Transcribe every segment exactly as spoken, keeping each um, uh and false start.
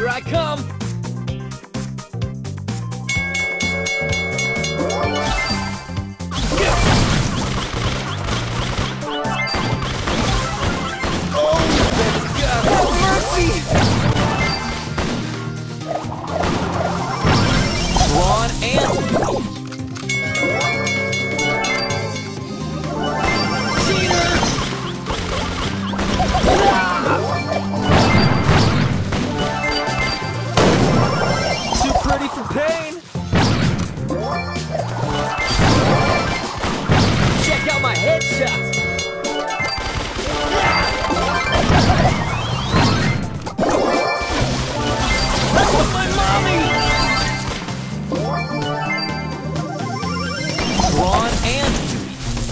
Here I come! Oh, let's go! Have mercy! Ron and... Too pretty for pain! Check out my headshot! Oh, my mommy! Ron and Judy.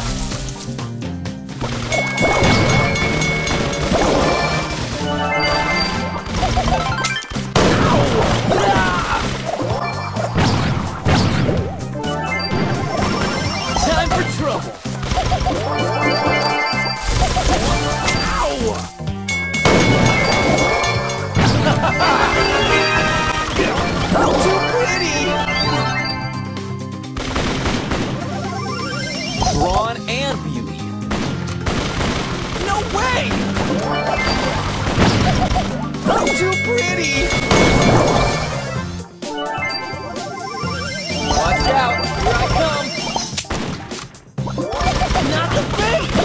Time for trouble! Ow! I'm too pretty! Ron and Beauty. No way! I'm too pretty! Watch out! Here I come! Not the face!